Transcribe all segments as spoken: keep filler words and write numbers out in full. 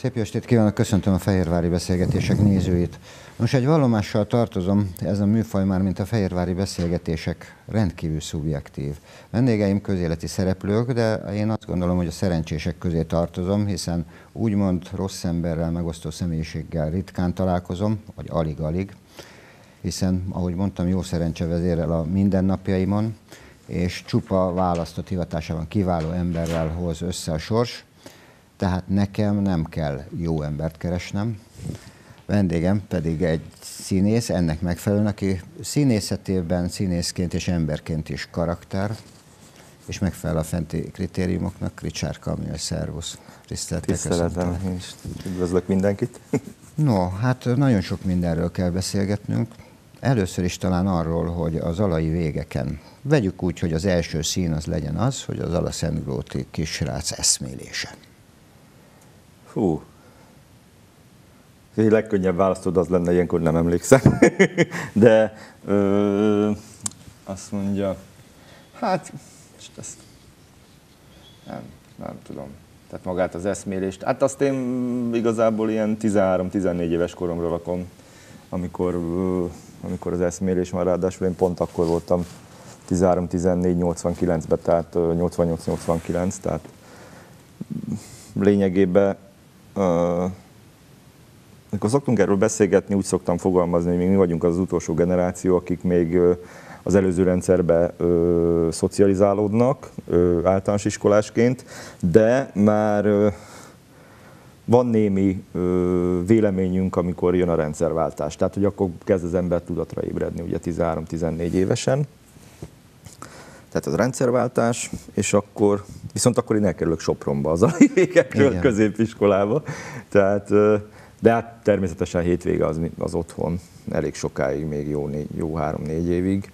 Szép jó estét kívánok, köszöntöm a Fehérvári Beszélgetések nézőit. Most egy vallomással tartozom, ez a műfaj már, mint a Fehérvári Beszélgetések, rendkívül szubjektív. Vendégeim közéleti szereplők, de én azt gondolom, hogy a szerencsések közé tartozom, hiszen úgymond rossz emberrel, megosztó személyiséggel ritkán találkozom, vagy alig-alig, hiszen, ahogy mondtam, jó szerencse vezérel a mindennapjaimon, és csupa választott hivatásában kiváló emberrel hoz össze a sors, tehát nekem nem kell jó embert keresnem. Vendégem pedig egy színész, ennek megfelelően, aki színészetében, színészként és emberként is karakter, és megfelel a fenti kritériumoknak. Richard Kamil, szervusz. Tiszteletem, én is üdvözlök mindenkit. No, hát nagyon sok mindenről kell beszélgetnünk. Először is talán arról, hogy az alai végeken vegyük úgy, hogy az első szín az legyen az, hogy az alaszentgróti kisrác eszmélése. Hú. A legkönnyebb választod az lenne, ilyenkor nem emlékszem. De ö, azt mondja, hát, ezt nem, nem tudom. Tehát magát az eszmélést. Hát azt én igazából ilyen tizenhárom-tizennégy éves koromra rakom, amikor, ö, amikor az eszmélés van, ráadásul én pont akkor voltam tizenhárom-tizennégy nyolcvankilencben, tehát nyolcvannyolc-nyolcvankilenc, tehát lényegében Uh, amikor szoktunk erről beszélgetni, úgy szoktam fogalmazni, hogy még mi vagyunk az utolsó generáció, akik még uh, az előző rendszerbe uh, szocializálódnak uh, általános iskolásként, de már uh, van némi uh, véleményünk, amikor jön a rendszerváltás. Tehát, hogy akkor kezd az ember tudatra ébredni, ugye tizenhárom-tizennégy évesen. Tehát az rendszerváltás, és akkor, viszont akkor én elkerülök Sopronba az alai végekről középiskolába. Tehát, de hát természetesen hétvége az, az otthon, elég sokáig, még jó, négy, jó három-négy évig.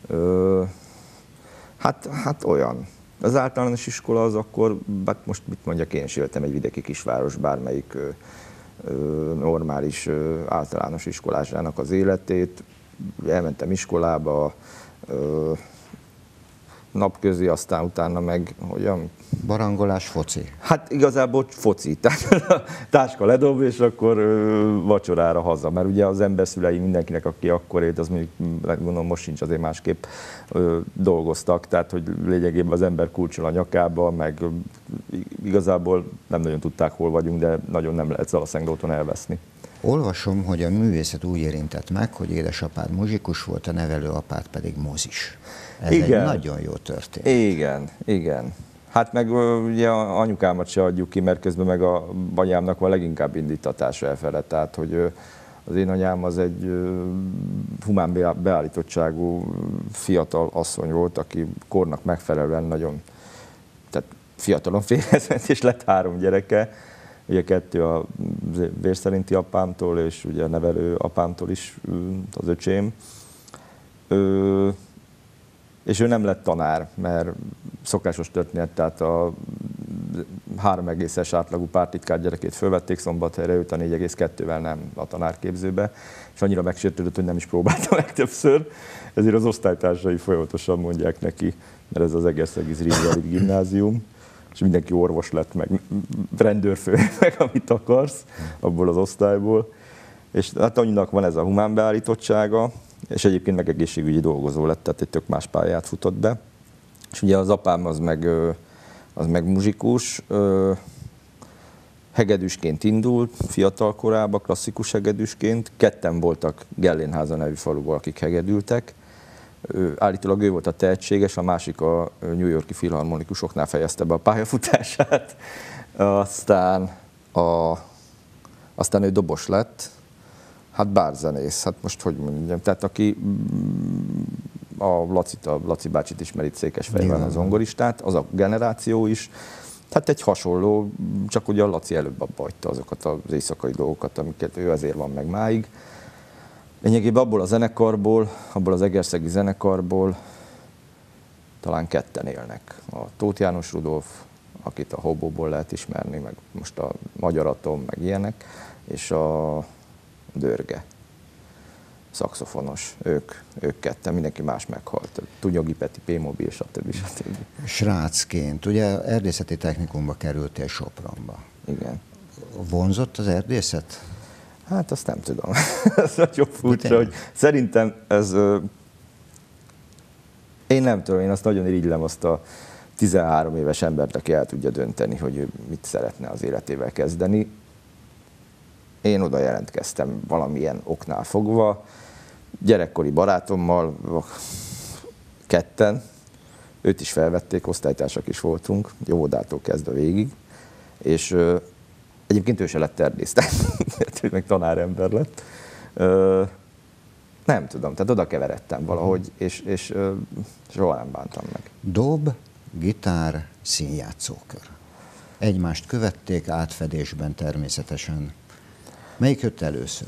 Hát, hát olyan. Az általános iskola az akkor, hát most mit mondjak, én is éltem egy vidéki kisváros, bármelyik normális általános iskolásának az életét. Elmentem iskolába, napközi, aztán utána meg, hogyan? Barangolás, foci. Hát igazából foci, tehát a táska ledob, és akkor vacsorára haza, mert ugye az ember szülei mindenkinek, aki akkor élt, az mondjuk, gondolom most sincs, azért másképp dolgoztak, tehát hogy lényegében az ember kulcsol a nyakába, meg igazából nem nagyon tudták, hol vagyunk, de nagyon nem lehet Zalaszentgróton elveszni. Olvasom, hogy a művészet úgy érintett meg, hogy édesapád muzsikus volt, a nevelőapád pedig mozis. Ez igen. Egy nagyon jó történet. Igen, igen. Hát meg ugye anyukámat se adjuk ki, mert közben meg a anyámnak van leginkább indítatása elfele. Tehát, hogy az én anyám az egy humán beállítottságú fiatal asszony volt, aki kornak megfelelően nagyon, tehát fiatalon férjezett, és lett három gyereke. Ugye kettő a vérszerinti apámtól, és ugye a nevelő apámtól is az öcsém. Ö, és ő nem lett tanár, mert szokásos történet, tehát a három egészes átlagú pártitkár gyerekét fölvették Szombathelyre, őt a négy egész kettővel nem a tanárképzőbe, és annyira megsértődött, hogy nem is próbálta meg többször, ezért az osztálytársai folyamatosan mondják neki, mert ez az Egerszegi Zrínyi gimnázium, és mindenki orvos lett, meg rendőrfő, meg amit akarsz abból az osztályból. És hát annyinak van ez a humán beállítottsága, és egyébként meg egészségügyi dolgozó lett, tehát egy tök más pályát futott be. És ugye az apám az meg, az meg muzsikus, hegedűsként indult fiatal korában, klasszikus hegedűsként. Ketten voltak Gellénháza nevű faluból, akik hegedültek. Állítólag ő volt a tehetséges, a másik a New York-i filharmonikusoknál fejezte be a pályafutását. Aztán, a, aztán ő dobos lett, hát bárzenész, hát most hogy mondjam, tehát aki a Lacit, a Laci bácsit ismeri, Székesfehérváron az zongoristát, az a generáció is, hát egy hasonló, csak ugye a Laci előbb abba hagyta azokat az éjszakai dolgokat, amiket ő ezért van meg máig. Lényegében abból a zenekarból, abból az egerszegi zenekarból talán ketten élnek. A Tóth János Rudolf, akit a Hobóból lehet ismerni, meg most a Magyar Atom, meg ilyenek, és a Dörge, szaxofonos, ők, ők ketten, mindenki más meghalt. Tunyagi Peti, P-mobil, stb. stb. Srácként, ugye erdészeti technikumba kerültél Sopronba. Igen. vonzott az erdészet? Hát azt nem tudom. Ez nagyon furcsa, hogy szerintem ez... Én nem tudom, én azt nagyon irigylem azt a tizenhárom éves embert, aki el tudja dönteni, hogy ő mit szeretne az életével kezdeni. Én oda jelentkeztem valamilyen oknál fogva, gyerekkori barátommal, ketten, őt is felvették, osztálytársak is voltunk, óvodától kezdve végig, és ö, egyébként ő se lett erdész, tehát ő meg tanárember lett. Ö, nem tudom, tehát oda keveredtem valahogy, és, és ö, soha nem bántam meg. Dob, gitár, színjátszókör. Egymást követték átfedésben természetesen. Melyik jött először?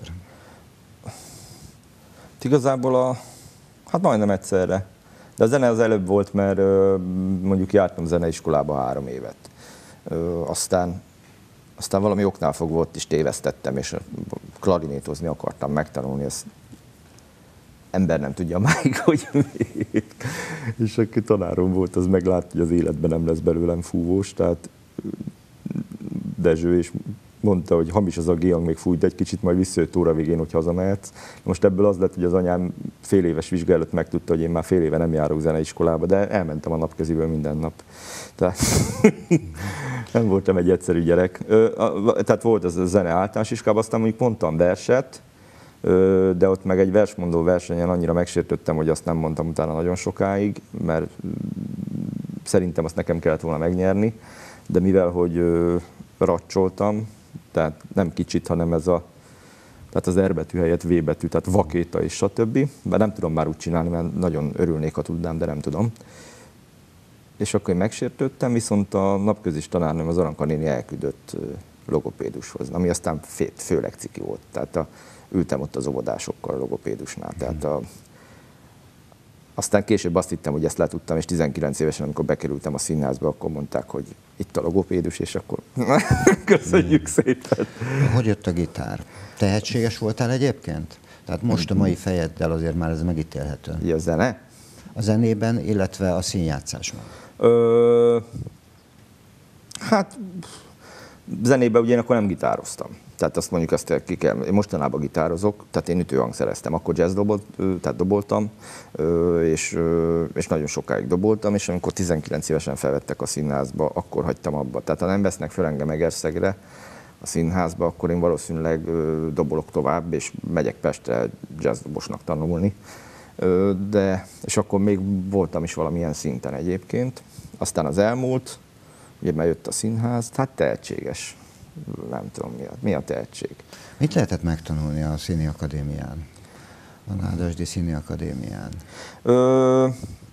Igazából a, hát majdnem egyszerre. De a zene az előbb volt, mert ö, mondjuk jártam zeneiskolába három évet. Ö, aztán, aztán valami oknál fogva ott is tévesztettem, és klarinétozni akartam megtanulni. Ezt ember nem tudja máig, hogy még. És aki tanárom volt, az meglát, hogy az életben nem lesz belőlem fúvós, tehát Dezső, és mondta, hogy hamis az a géhang, még fújt egy kicsit, majd visszajött óra végén, hogy hazamehetsz. Most ebből az lett, hogy az anyám fél éves vizsga előtt megtudta, hogy én már fél éve nem járok zeneiskolába, de elmentem a napkeziből minden nap. Tehát nem voltam egy egyszerű gyerek. Tehát volt ez a zene általános iskolában, aztán mondjuk mondtam verset, de ott meg egy versmondó versenyen annyira megsértődtem, hogy azt nem mondtam utána nagyon sokáig, mert szerintem azt nekem kellett volna megnyerni, de mivel, hogy racsoltam, tehát nem kicsit, hanem ez a, tehát az R betű helyett V betű, tehát vakéta és stb. Bár nem tudom már úgy csinálni, mert nagyon örülnék, ha tudnám, de nem tudom. És akkor én megsértődtem, viszont a napközis tanárnőm, az Aranka néni elküldött logopédushoz, ami aztán fő, főleg ciki volt. Tehát a, ültem ott az óvodásokkal a logopédusnál. Tehát a, aztán később azt hittem, hogy ezt letudtam, és tizenkilenc évesen, amikor bekerültem a színházba, akkor mondták, hogy itt a logopédus, és akkor köszönjük szépen. Hogy jött a gitár? Tehetséges voltál egyébként? Tehát most a mai fejeddel azért már ez megítélhető. Ugye a zene? A zenében, illetve a színjátszásban. Ö, hát zenében ugye én akkor nem gitároztam. Tehát azt mondjuk, azt ki kell, én mostanában gitározok, tehát én ütőhangszereztem, akkor jazz dobolt, tehát doboltam, és, és nagyon sokáig doboltam, és amikor tizenkilenc évesen felvettek a színházba, akkor hagytam abba. Tehát ha nem vesznek fel engem Egerszegre a színházba, akkor én valószínűleg dobolok tovább, és megyek Pestre jazzdobosnak tanulni. De, és akkor még voltam is valamilyen szinten egyébként. Aztán az elmúlt, ugye már jött a színház, hát tehetséges. Nem tudom, mi a, mi a tehetség. Mit lehetett megtanulni a Színi Akadémián? A Nádasdy Színi Akadémián? Ö...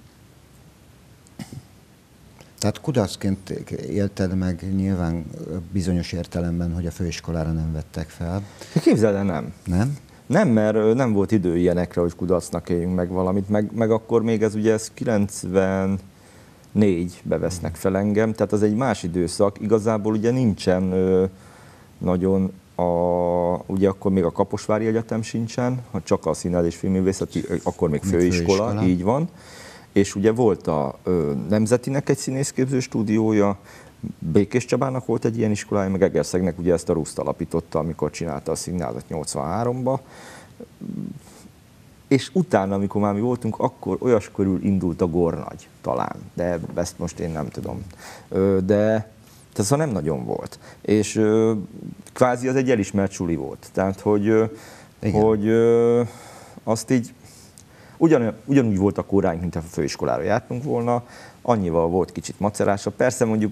Tehát kudarcként élted meg nyilván bizonyos értelemben, hogy a főiskolára nem vettek fel. Képzeld el, nem. Nem? Nem, mert nem volt idő ilyenekre, hogy kudarcnak éljünk meg valamit, meg, meg akkor még ez ugye ez kilencvennégybe vesznek fel engem, tehát az egy más időszak, igazából ugye nincsen ö, nagyon, a, ugye akkor még a Kaposvári Egyetem sincsen, ha csak a Színház és Filmművészeti, akkor még főiskola, főiskola, így van, és ugye volt a ö, Nemzetinek egy színészképző stúdiója, Békés Csabának volt egy ilyen iskolája, meg Egerszegnek ugye ezt a Ruszt alapította, amikor csinálta a színházat nyolcvanháromba. És utána, amikor már mi voltunk, akkor olyas körül indult a Gornagy talán, de ezt most én nem tudom. De ez nem nagyon volt. És kvázi az egy elismert suli volt. Tehát, hogy, hogy azt így, ugyan, ugyanúgy volt a kóráink, mint a főiskolára jártunk volna, annyival volt kicsit macerása. Persze mondjuk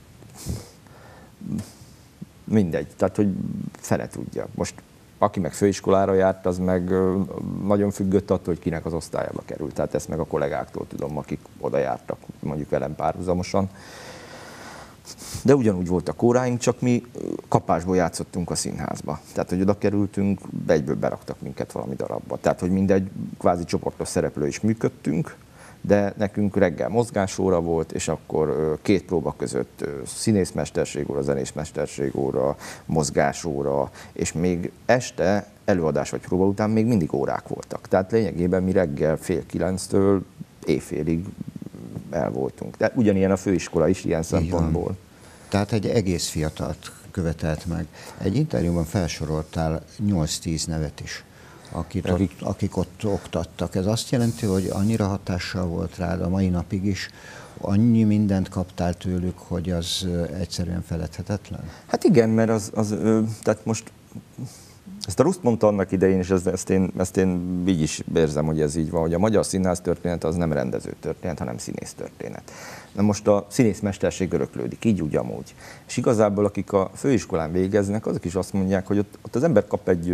mindegy, tehát hogy fene tudja. Most aki meg főiskolára járt, az meg nagyon függött attól, hogy kinek az osztályába került. Tehát ezt meg a kollégáktól tudom, akik oda jártak, mondjuk velem párhuzamosan. De ugyanúgy volt a kóráink, csak mi kapásból játszottunk a színházba. Tehát, hogy oda kerültünk, egyből beraktak minket valami darabba. Tehát, hogy mindegy kvázi csoportos szereplő is működtünk, de nekünk reggel mozgásóra volt, és akkor két próba között színészmesterségóra, zenészmesterségóra, mozgásóra, és még este előadás vagy próba után még mindig órák voltak. Tehát lényegében mi reggel fél kilenctől éjfélig el voltunk. De ugyanilyen a főiskola is ilyen szempontból. Tehát egy egész fiatalt követelt meg. Egy interjúban felsoroltál nyolc-tíz nevet is, akit Akik... ott, akik ott oktattak. Ez azt jelenti, hogy annyira hatással volt rád a mai napig is, annyi mindent kaptál tőlük, hogy az egyszerűen feledhetetlen? Hát igen, mert az, az tehát most ezt a Ruszt mondta annak idején, és ezt, ezt, én, ezt én így is érzem, hogy ez így van, hogy a magyar színház történet az nem rendező történet, hanem színész történet. Na most a színészmesterség öröklődik, így úgy amúgy. És igazából akik a főiskolán végeznek, azok is azt mondják, hogy ott, ott az ember kap egy,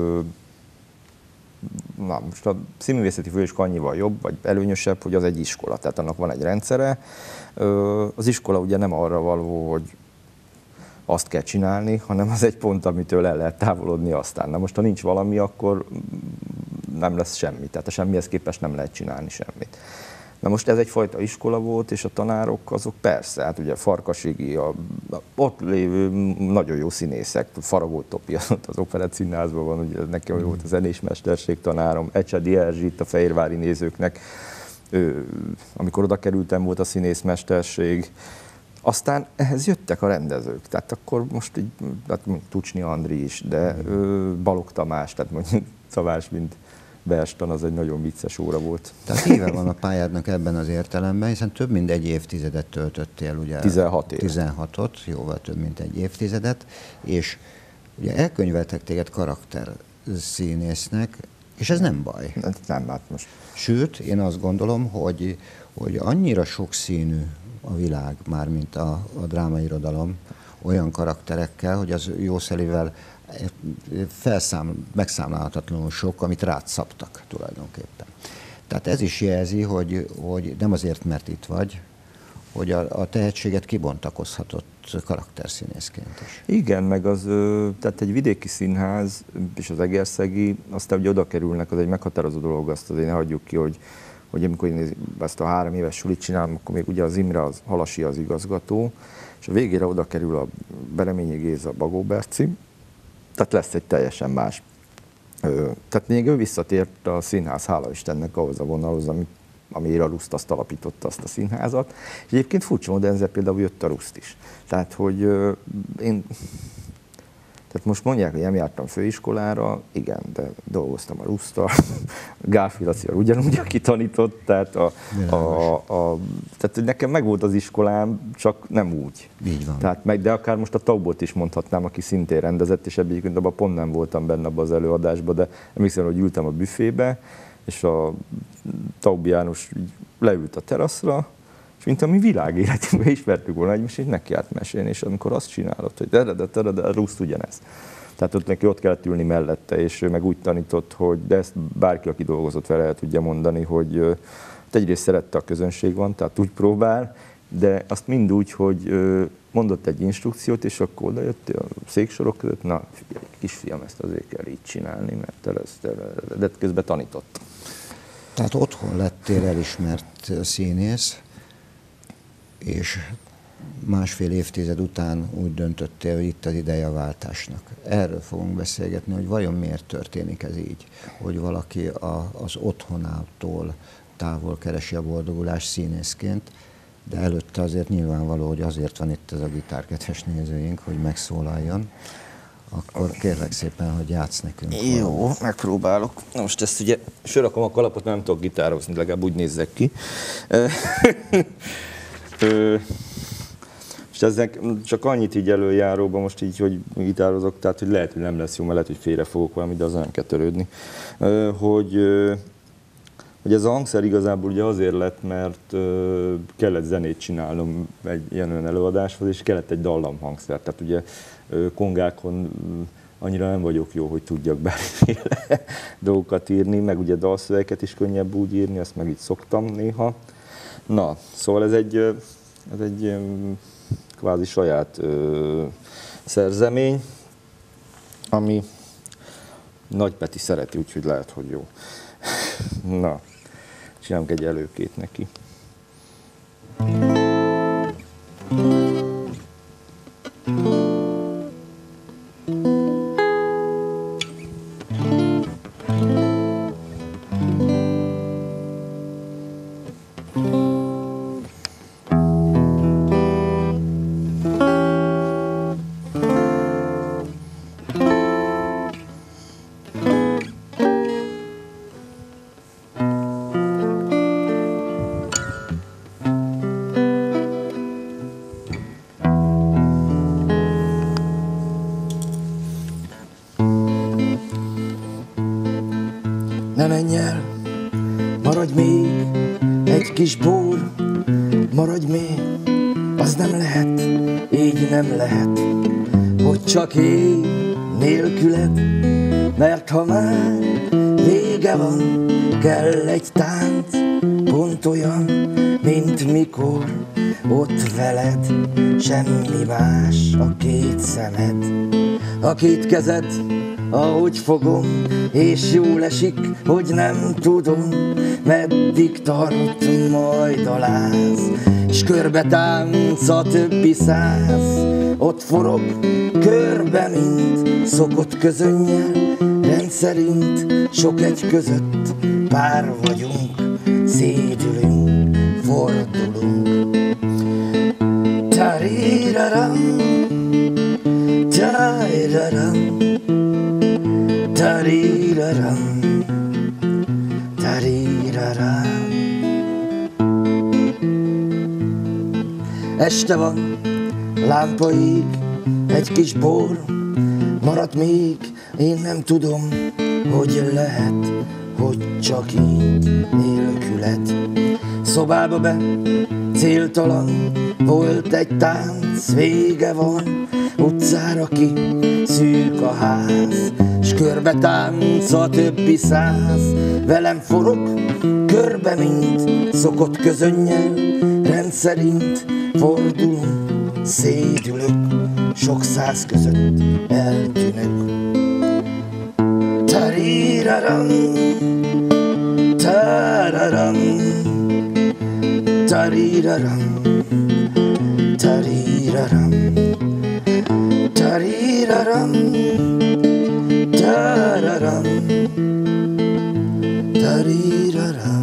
na most a színművészeti főiskola annyival jobb, vagy előnyösebb, hogy az egy iskola, tehát annak van egy rendszere. Az iskola ugye nem arra való, hogy azt kell csinálni, hanem az egy pont, amitől el lehet távolodni aztán. Na most, ha nincs valami, akkor nem lesz semmi. Tehát a semmihez képest nem lehet csinálni semmit. Na most ez egyfajta iskola volt, és a tanárok azok persze, hát ugye Farkasigi, a, a ott lévő nagyon jó színészek, Faragó Topi az Operett Színházban van, ugye nekem volt a zenésmesterség tanárom, Ecsedi Erzsit a fehérvári nézőknek, ő, amikor oda kerültem, volt a színészmesterség. Aztán ehhez jöttek a rendezők, tehát akkor most így, hát Tucsny Andri is, de ö, Balogh Tamás, tehát mondjuk Szavás, mint Berstan, az egy nagyon vicces óra volt. Tehát éve van a pályádnak ebben az értelemben, hiszen több mint egy évtizedet töltöttél, ugye? tizenhat év. tizenhatot, jóval több mint egy évtizedet, és ugye elkönyveltek téged karakterszínésznek, és ez nem baj. Nem, hát most. Sőt, én azt gondolom, hogy, hogy annyira sokszínű a világ, már mint a, a drámairodalom, olyan karakterekkel, hogy az jószerivel felszám, megszámlálhatatlanul sok, amit rád szabtak tulajdonképpen. Tehát ez is jelzi, hogy, hogy nem azért, mert itt vagy, hogy a, a tehetséget kibontakozhatott karakterszínészként is. Igen, meg az, tehát egy vidéki színház és az egerszegi, aztán ugye oda kerülnek, az egy meghatározó dolog, azt azért ne hagyjuk ki, hogy hogy amikor én ezt a három éves sulit csinálom, akkor még ugye az Imre, az Halasi az igazgató, és a végére oda kerül a Bereményi Géza, Bagó Berci, tehát lesz egy teljesen más. Tehát még ő visszatért a színház, hála Istennek, ahhoz a vonalhoz, ami, amire a Ruszt azt alapította, azt a színházat. És egyébként furcsa módon ezzel például jött a Ruszt is. Tehát, hogy én... Tehát most mondják, hogy nem jártam főiskolára, igen, de dolgoztam a Rusztal, Gálfi Lacival ugyanúgy, aki tanított, tehát, a, a, a, tehát nekem megvolt az iskolám, csak nem úgy. Így van. Tehát meg, de akár most a Taubot is mondhatnám, aki szintén rendezett, és egyébként abban pont nem voltam benne abban az előadásban, de emlékszem, hogy ültem a büfébe, és a Taub János leült a teraszra, és mint ami világéletünkben ismertük volna egymást, és neki állt mesélni, és amikor azt csinálod, hogy eredet, eredet, a Ruszt ugyanez. Tehát ott neki ott kellett ülni mellette, és ő meg úgy tanított, hogy, de ezt bárki, aki dolgozott vele, el tudja mondani, hogy egyrészt szerette a közönség van, tehát úgy próbál, de azt mind úgy, hogy mondott egy instrukciót, és akkor oda jött a széksorok között, na figyelj, kisfiam, ezt azért kell így csinálni, mert te lesz, te, de közben tanított. Tehát otthon lettél elismert színész, és másfél évtized után úgy döntöttél, hogy itt az ideje a váltásnak. Erről fogunk beszélgetni, hogy vajon miért történik ez így, hogy valaki a, az otthonától távol keresi a boldogulást színészként, de előtte azért nyilvánvaló, hogy azért van itt ez a gitár, kedves nézőink, hogy megszólaljon. Akkor kérlek szépen, hogy játsz nekünk. Jó, valamit. Megpróbálok. Na most ezt ugye, fölrakom a kalapot, nem tudok gitározni, legalább úgy nézzek ki. És ezek csak annyit így előjáróban most így, hogy gitározok, tehát hogy lehet, hogy nem lesz jó, mert lehet, hogy félre fogok valamit, de azon nem kell törődni. Hogy, hogy ez a hangszer igazából ugye azért lett, mert kellett zenét csinálnom egy ilyen olyan előadáshoz, és kellett egy dallamhangszer. Tehát ugye kongákon annyira nem vagyok jó, hogy tudjak bármiféle dolgokat írni, meg ugye dalszövegeket is könnyebb úgy írni, ezt meg így szoktam néha. Na, szóval ez egy, ez egy kvázi saját ö, szerzemény, ami Nagy Peti szereti, úgyhogy lehet, hogy jó. Na, csinálunk egy előkét neki. Maradj még egy kis bór, maradj még, az nem lehet, így nem lehet, hogy csak én nélküled, mert ha már vége van, kell egy tánc, pont olyan, mint mikor ott veled, semmi más a két szemed, a két kezed, ahogy fogom, és jól esik, hogy nem tudom, meddig tart majd a láz, s körbe tánc a többi száz, ott forog körbe, mint szokott közönnyel, rendszerint sok egy között pár vagyunk, szédülünk, fordulunk. Tariraram, tariraram, tariraram, tariraram. Este van, lámpa ég, egy kis bor, maradt még, én nem tudom, hogy lehet, hogy csak így nélküled. Szobába be, céltalan, volt egy tánc, vége van, utcára ki, szűk a ház, s körbe tánc a többi száz, velem forog, körbe, mint szokott közönnyel, rendszerint fordulunk, szédülök, sok száz között eltűnök. Tariraram, tararam, tariraram, tariraram, tariraram, tararam, tariraram.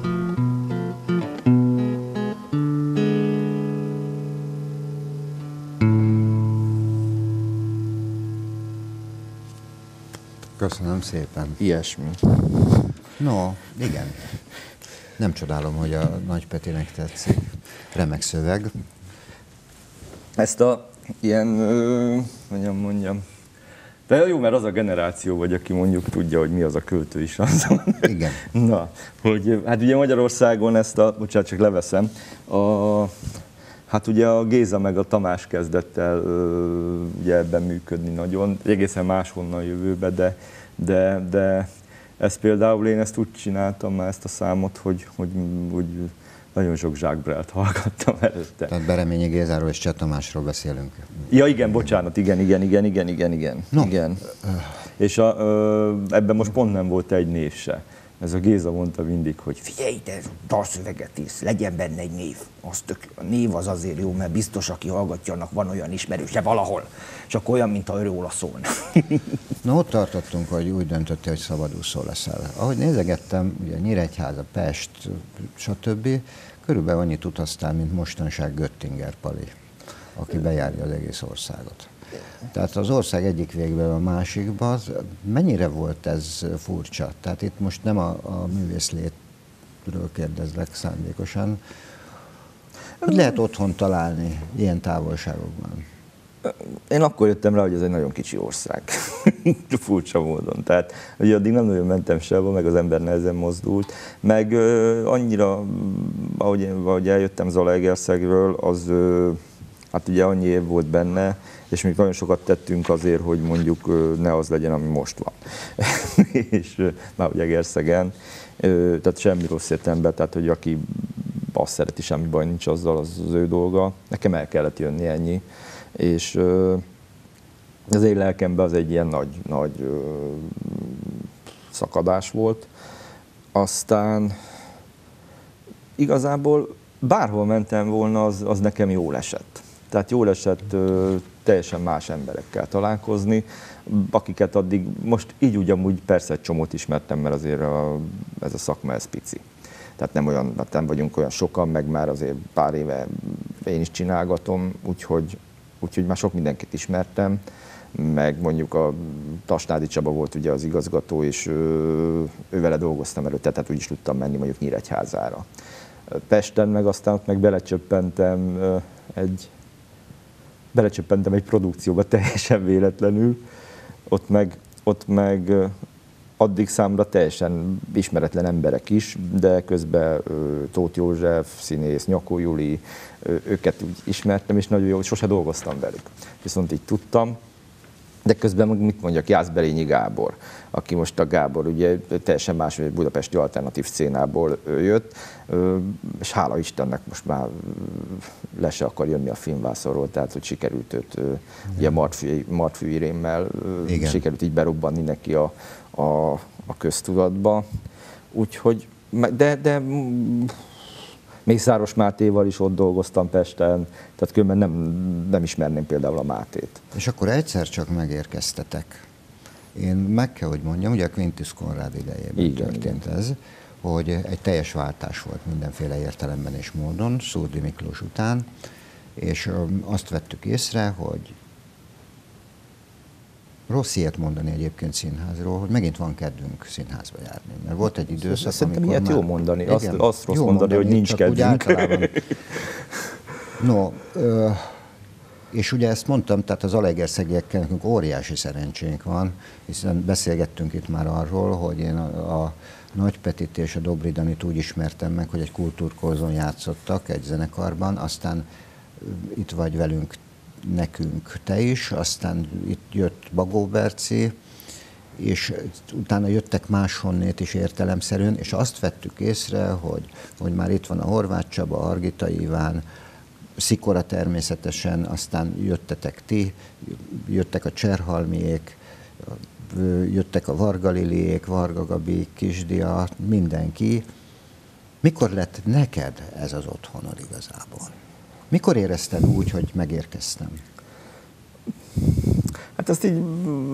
Köszönöm szépen. Ilyesmi. No, igen. Nem csodálom, hogy a Nagy Petinek tetszik. Remek szöveg. Ezt a ilyen, ö, mondjam, mondjam, de jó, mert az a generáció vagy, aki mondjuk tudja, hogy mi az a költői sanszon. Igen. Na, hogy hát ugye Magyarországon ezt a, bocsánat, csak leveszem, a, hát ugye a Géza meg a Tamás kezdett el ö, ugye ebben működni nagyon, egészen máshonnan jövőbe, de, de, de ezt például én ezt úgy csináltam már ezt a számot, hogy, hogy, hogy nagyon sok Jacques Brelt hallgattam előtte. Tehát Bereményi Gézáról és Cseh Tamásról beszélünk. Ja igen, bocsánat, igen, igen, igen, igen, igen, igen. No. igen. És a, ö, ebben most pont nem volt egy név se. Ez a Géza mondta mindig, hogy figyelj, te dalszöveget írsz, legyen benne egy név. Az tök, a név az azért jó, mert biztos, aki hallgatja, annak van olyan ismerőse valahol. Csak olyan, mintha róla szólna. No, ott tartottunk, hogy úgy döntöttél, hogy szabadúszó leszel. Ahogy nézegettem, ugye Nyíregyháza, Pest, stb. Körülbelül annyit utaztál, mint mostanság Göttinger Pali, aki bejárja az egész országot. Tehát az ország egyik végben a másikba, mennyire volt ez furcsa? Tehát itt most nem a, a művészlétről kérdezlek szándékosan. Hogy lehet otthon találni ilyen távolságokban? Én akkor jöttem rá, hogy ez egy nagyon kicsi ország. Furcsa módon. Tehát ugye addig nem nagyon mentem sehova, meg az ember nehezen mozdult. Meg ö, annyira, ahogy, ahogy eljöttem Zalaegerszegről, az ö, hát ugye annyi év volt benne, és még nagyon sokat tettünk azért, hogy mondjuk ö, ne az legyen, ami most van. És ö, már ugye Egerszegen, ö, tehát semmi rossz értelemben, tehát hogy aki azt szereti, semmi baj nincs azzal, az az ő dolga. Nekem el kellett jönni, ennyi. És ö, az én lelkemben az egy ilyen nagy, nagy ö, szakadás volt. Aztán igazából bárhol mentem volna, az, az nekem jól esett. Tehát jól esett ö, teljesen más emberekkel találkozni, akiket addig, most így úgy amúgy persze egy csomót ismertem, mert azért a, ez a szakma, ez pici. Tehát nem, olyan, nem vagyunk olyan sokan, meg már azért pár éve én is csinálgatom, úgyhogy Úgyhogy már sok mindenkit ismertem, meg mondjuk a Tasnádi Csaba volt ugye az igazgató, és ő, ő vele dolgoztam előtte, tehát úgy is tudtam menni mondjuk Nyíregyházára. Pesten meg aztán ott meg belecsöppentem egy, belecsöppentem egy produkcióba teljesen véletlenül, ott meg, ott meg addig számra teljesen ismeretlen emberek is, de közben Tóth József, színész, Nyakó Juli, őket úgy ismertem, és nagyon jó, sose dolgoztam velük. Viszont így tudtam, de közben mit mondjak, Jászberényi Gábor, aki most a Gábor ugye teljesen más, egy budapesti alternatív szcénából jött, és hála Istennek most már le se akar jönni a filmvászorról, tehát hogy sikerült őt, ugye Martfű, Martfű Irénnel sikerült így berobbanni neki a, a, a köztudatba. Úgyhogy, de, de Mészáros Mátéval is ott dolgoztam Pesten, tehát különben nem, nem ismerném például a Mátét. És akkor egyszer csak megérkeztetek. Én meg kell, hogy mondjam, ugye a Quintus Konrád idejében igen, történt igen. ez, hogy egy teljes váltás volt mindenféle értelemben és módon, Szurdi Miklós után, és azt vettük észre, hogy rossz ilyet mondani egyébként színházról, hogy megint van kedvünk színházba járni. Mert volt egy időszak, szerintem ilyet már... jó mondani, igen, azt, azt rossz mondani, mondani, hogy nincs kedvünk. No, ö, és ugye ezt mondtam, tehát az alegerszegiekkel nekünk óriási szerencsénk van, hiszen beszélgettünk itt már arról, hogy én a, a Nagy Petit és a Dobridanit úgy ismertem meg, hogy egy kultúrkorzon játszottak egy zenekarban, aztán itt vagy velünk nekünk te is, aztán itt jött Bagó Berci, és utána jöttek máshonnét is értelemszerűen, és azt vettük észre, hogy, hogy már itt van a Horváth Csaba, Argita Iván, Szikora természetesen, aztán jöttetek ti, jöttek a Cserhalmiék, jöttek a Varga Liliék, Varga Gabi, Kisdia, mindenki. Mikor lett neked ez az otthonod igazából? Mikor érezted úgy, hogy megérkeztem? Hát ezt így,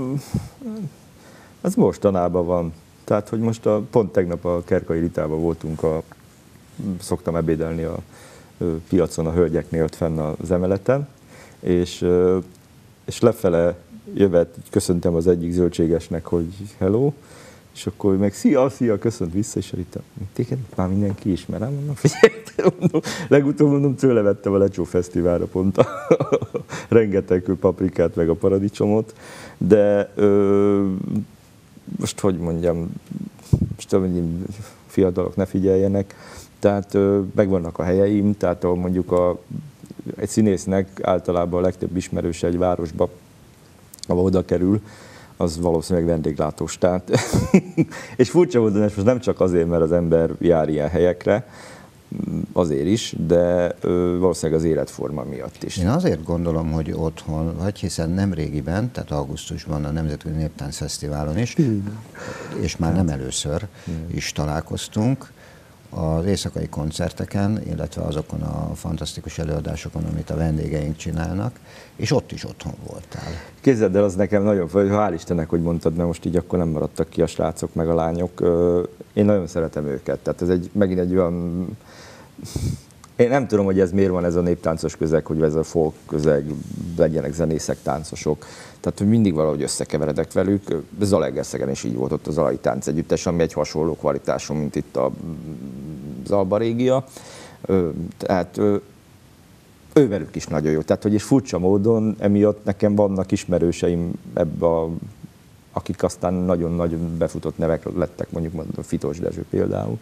ez mostanában van. Tehát, hogy most a, pont tegnap a Kerkai Ritában voltunk, a, szoktam ebédelni a piacon a hölgyeknél ott fenn az emeleten, és, és lefele jövet, köszöntem az egyik zöldségesnek, hogy hello, és akkor meg szia, szia, köszönt vissza, és Rita, téged már mindenki ismer, ám mondom, figyelj, mondom, legutóbb mondom, tőle vettem a Lecsó Fesztiválra pont a, a rengeteg paprikát, meg a paradicsomot, de ö, most hogy mondjam, most hogy fiatalok ne figyeljenek, tehát ö, megvannak a helyeim, tehát ahol mondjuk a, egy színésznek általában a legtöbb ismerőse egy városba, ahol oda kerül, az valószínűleg vendéglátós. Tehát és furcsa módon, és most nem csak azért, mert az ember jár ilyen helyekre, azért is, de ö, valószínűleg az életforma miatt is. Én azért gondolom, hogy otthon vagy, hiszen nem régiben, tehát augusztusban a Nemzetközi Néptánc Fesztiválon is, mm. és már nem először mm. is találkoztunk, az éjszakai koncerteken, illetve azokon a fantasztikus előadásokon, amit a vendégeink csinálnak, és ott is otthon voltál. Képzeld el, az nekem nagyon, hál' Istennek, hogy mondtad, mert most így akkor nem maradtak ki a srácok meg a lányok. Én nagyon szeretem őket, tehát ez egy, megint egy olyan... Én nem tudom, hogy ez miért van ez a néptáncos közeg, hogy ez a folk közeg, legyenek zenészek, táncosok. Tehát, hogy mindig valahogy összekeveredek velük. Zalaegerszegen is így volt ott az Alai Tánc Együttes, ami egy hasonló kvalitású, mint itt a Zalba Régia. Tehát ővelük is nagyon jó. Tehát, hogy is furcsa módon, emiatt nekem vannak ismerőseim ebbe a, akik aztán nagyon-nagyon befutott nevek lettek, mondjuk Fitos Dezső például.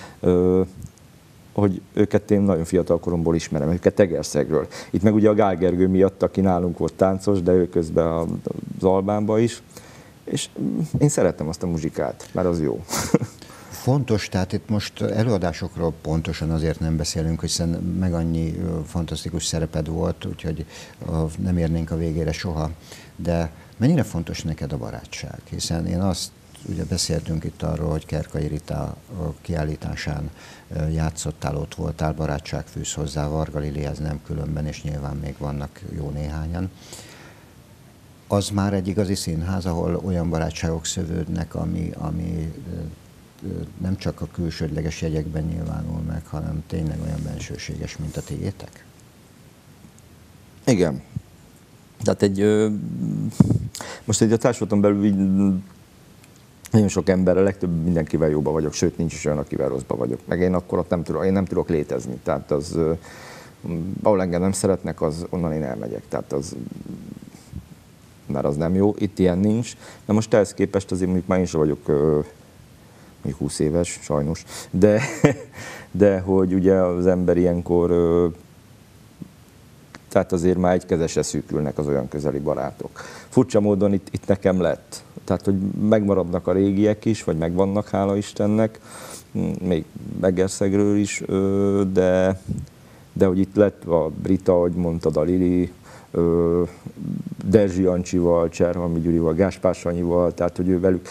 Hogy őket én nagyon fiatal koromból ismerem, őket Egerszegről. Itt meg ugye a Gál Gergő miatt, aki nálunk volt táncos, de ő közben az Albánba is. És én szeretem azt a muzsikát, mert az jó. Fontos, tehát itt most előadásokról pontosan azért nem beszélünk, hiszen meg annyi fantasztikus szereped volt, úgyhogy nem érnénk a végére soha. De mennyire fontos neked a barátság? Hiszen én azt, ugye beszéltünk itt arról, hogy Kerkai Rita kiállításán játszottál, ott voltál, barátság fűz hozzá, Varga Lilihez nem különben, és nyilván még vannak jó néhányan. Az már egy igazi színház, ahol olyan barátságok szövődnek, ami, ami nem csak a külsődleges jegyekben nyilvánul meg, hanem tényleg olyan bensőséges, mint a tiétek? Igen. Tehát egy, most egy a társulaton belül így nagyon sok emberrel, legtöbb mindenkivel jóba vagyok, sőt nincs is olyan, akivel rosszba vagyok. Meg én akkor ott nem tudok, én nem tudok létezni. Tehát az, ahol engem nem szeretnek, az onnan én elmegyek. Tehát az mert az nem jó, itt ilyen nincs. De most ehhez képest azért mondjuk már én sem vagyok mondjuk húsz éves, sajnos, de, de hogy ugye az ember ilyenkor, tehát azért már egy kezesre szűkülnek az olyan közeli barátok. Furcsa módon itt, itt nekem lett. Tehát, hogy megmaradnak a régiek is, vagy megvannak, hála Istennek, még Egerszegről is, de, de hogy itt lett a Brita, ahogy mondtad, a Lili, Derzsi Jancsival, Cserhalmi Gyurival, Gáspár Sanyival, tehát, hogy ő velük,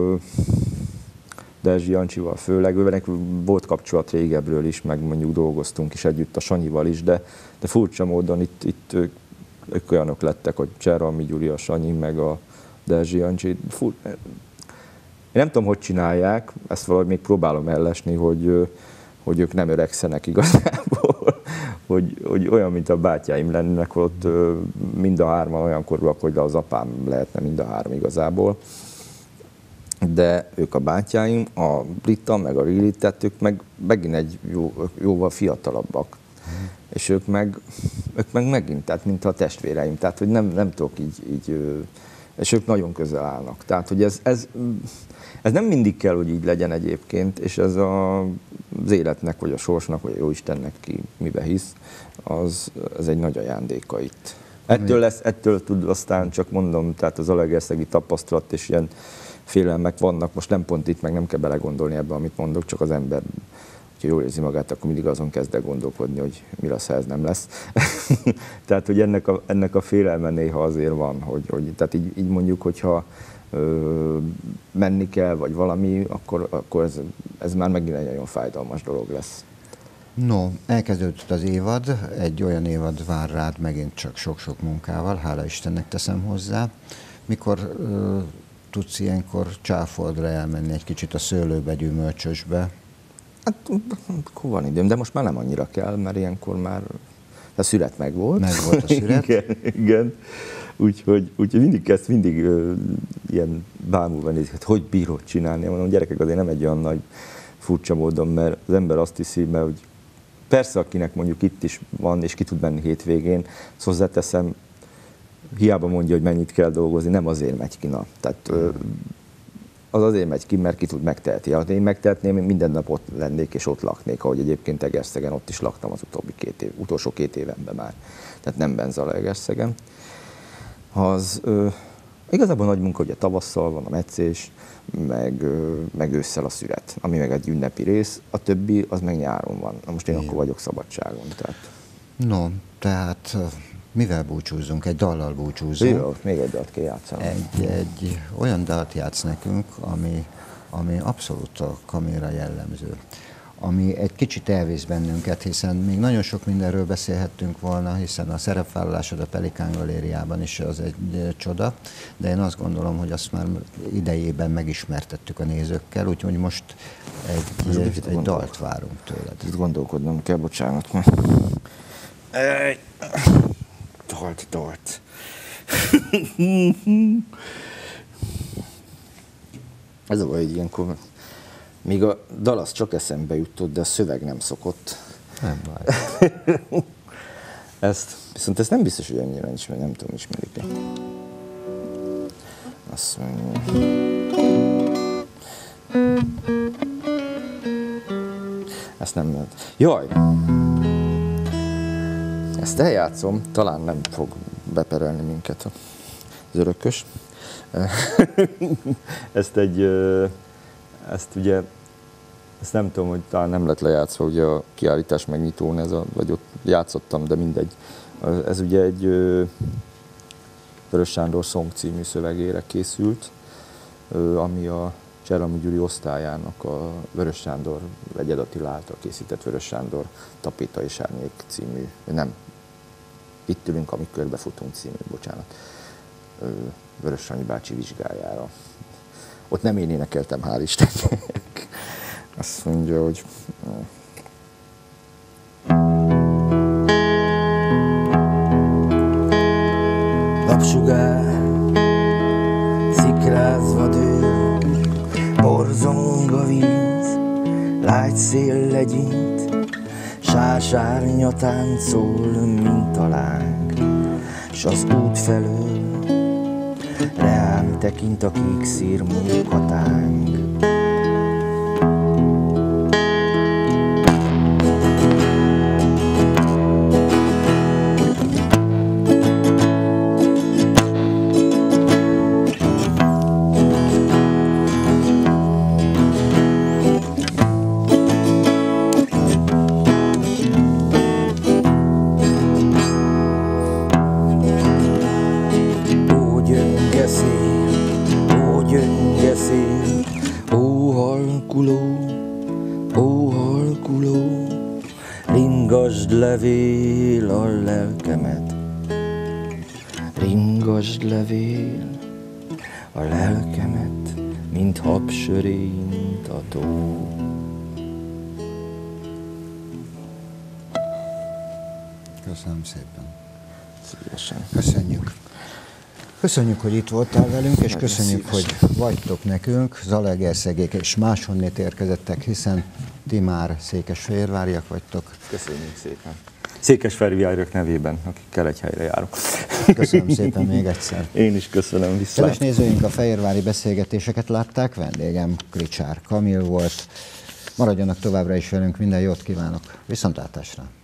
Derzsi Jancsival főleg, ővelek volt kapcsolat régebről is, meg mondjuk dolgoztunk is együtt a Sanyival is, de, de furcsa módon itt, itt ők, ők olyanok lettek, hogy Cserhalmi Gyuri, a Sanyi, meg a Derzsi Jancsi. Fur... Én nem tudom, hogy csinálják, ezt valahogy még próbálom ellesni, hogy, hogy ők nem öregszenek igazából, hogy, hogy olyan, mint a bátyáim lennének, ott mind a hárman olyan korúak, hogy az apám lehetne mind a három igazából. De ők a bátyáim, a Brita, meg a Lili, tehát ők meg megint egy jó, jóval fiatalabbak. Mm. És ők meg, ők meg megint, tehát mint a testvéreim, tehát hogy nem, nem tudok így, így, és ők nagyon közel állnak. Tehát, hogy ez, ez, ez nem mindig kell, hogy így legyen egyébként, és ez a, az életnek, vagy a sorsnak, vagy a Jóistennek, ki mibe hisz, az, ez egy nagy ajándéka itt. Ettől lesz, ettől tud aztán csak mondom, tehát az alegerszegi tapasztalat és ilyen félelmek vannak, most nem pont itt, meg nem kell belegondolni ebbe, amit mondok, csak az ember, hogyha jól érzi magát, akkor mindig azon kezd el gondolkodni, hogy mi lesz, ha ez nem lesz. Tehát, hogy ennek a, ennek a félelme néha azért van, hogy, hogy tehát így, így mondjuk, hogyha ö, menni kell, vagy valami, akkor, akkor ez, ez már megint egy nagyon fájdalmas dolog lesz. No, elkezdődött az évad, egy olyan évad vár rád megint csak sok-sok munkával, hála Istennek teszem hozzá. Mikor ö, tudsz ilyenkor Csáfoldra elmenni egy kicsit a szőlőbe, gyümölcsösbe? Hát akkor van időm, de most már nem annyira kell, mert ilyenkor már a szület meg volt. Meg volt a szület. Igen, igen. Úgyhogy, úgyhogy mindig ezt mindig ö, ilyen bámulva nézik, hogy hogy bírod csinálni. Mondom, gyerekek, azért nem egy olyan nagy furcsa módon, mert az ember azt hiszi, mert hogy persze, akinek mondjuk itt is van, és ki tud menni hétvégén, azt hozzáteszem, hiába mondja, hogy mennyit kell dolgozni, nem azért megy ki nap. Tehát az azért megy ki, mert ki tud megteheti. Ha én megtehetném, én minden nap ott lennék és ott laknék, ahogy egyébként Egerszegen ott is laktam az utóbbi két év, utolsó két évenben már. Tehát nem Benzalaegerszegen. Az ö, igazából nagy munka, ugye tavasszal van a metszés, meg, ö, meg ősszel a szüret, ami meg egy ünnepi rész, a többi az meg nyáron van. Na most én Igen. akkor vagyok szabadságon. Tehát. No, tehát mivel búcsúzzunk? Egy dallal búcsúzzunk. Jó, még egy dalt kell játszani. Egy, egy olyan dalt játsz nekünk, ami, ami abszolút a Camille-ra jellemző. Ami egy kicsit elvisz bennünket, hiszen még nagyon sok mindenről beszélhettünk volna, hiszen a szerepvállalásod a Pelikán Galériában is az egy csoda, de én azt gondolom, hogy azt már idejében megismertettük a nézőkkel, úgyhogy most egy, egy, egy dalt várunk tőled. Itt gondolkodnom kell, bocsánat. Dalt, dalt. Ez a baj, hogy ilyenkor még a dal az csak eszembe jutott, de a szöveg nem szokott. Nem baj. Ezt, viszont ezt nem biztos, hogy annyira ismerik, nem tudom, ismerik-e. Azt mondja. Ezt nem lehet. Jaj! Ezt eljátszom, talán nem fog beperelni minket az örökös. Ezt egy, ezt ugye, ezt nem tudom, hogy talán nem lett lejátszva, ugye a kiállítás megnyitón, ez a, vagy ott játszottam, de mindegy. Ez ugye egy Vörös Sándor Szong című szövegére készült, ami a Cserhalmi Gyuri osztályának a Vörös Sándor, Egyed Attila által készített Vörös Sándor Tapéta és Árnyék című, nem, Itt ülünk, amíg körbefutunk című, bocsánat, Vörös Sanyi bácsi vizsgájára. Ott nem én énekeltem, hál' Istennek. Azt mondja, hogy... Napsugár, szikrázva dől, borzong a víz, lágy szél legyint, sásárnya táncol, mint a láng, s az út felől tekint a kék szír munkatánk. Ó halkuló, ó halkuló, ringasd levél a lelkemet, ringasd levél a lelkemet, mint habsörényt a tó. Köszönöm szépen. Szívesen. Köszönjük. Köszönjük, hogy itt voltál velünk, és Nagyon köszönjük, szívesen. hogy vagytok nekünk, Zalaegerszegék és máshonnét érkezettek, hiszen ti már székesfehérváriak vagytok. Köszönjük szépen. Székesfehérváriak nevében, akikkel egy helyre járunk. Köszönöm szépen még egyszer. Én is köszönöm, viszlát. Kedves nézőink, a fehérvári beszélgetéseket látták, vendégem Kricsár Kamil volt. Maradjanak továbbra is velünk, minden jót kívánok. Viszontlátásra!